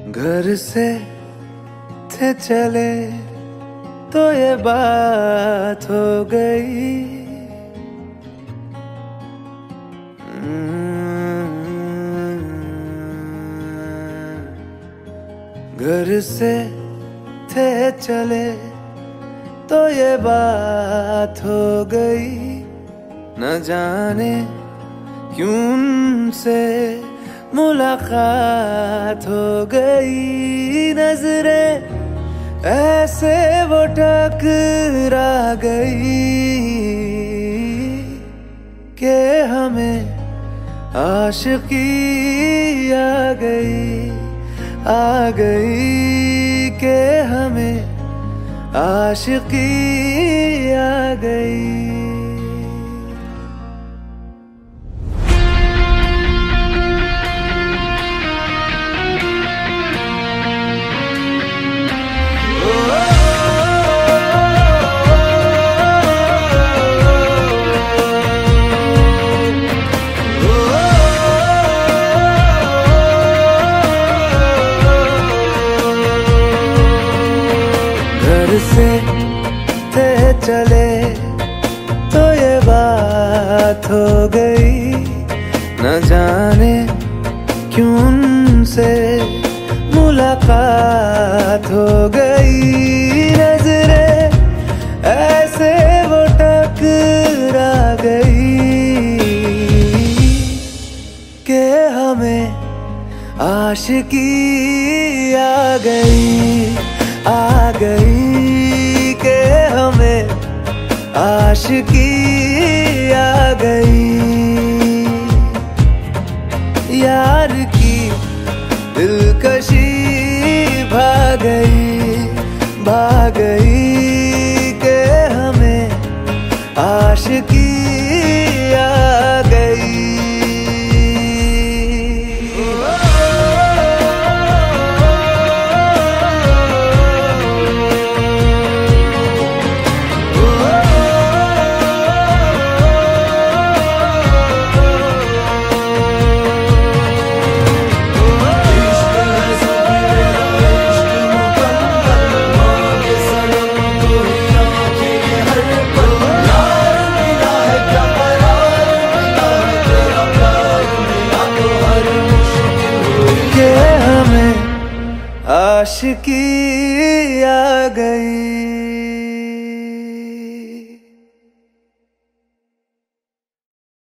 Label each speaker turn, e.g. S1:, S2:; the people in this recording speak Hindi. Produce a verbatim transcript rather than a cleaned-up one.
S1: घर से थे चले तो ये बात हो गई। घर से थे चले तो ये बात हो गई। न जाने क्यों उनसे मुलाकात हो गई। नजरें ऐसे वो टकरा गई कि हमें आशिकी आ गई आ गई कि हमें आशिकी आ गई। घर से थे चले तो ये बात हो गई। न जाने क्यों उनसे मुलाकात हो गई। नजरें ऐसे वो टकरा गई कि हमें आशिकी आ गई आ गई कि हमें आशिकी आ गई। यार की दिलकशी भाग गई भाग गई कि हमें आशिकी आ गई। आशिकी आ गई।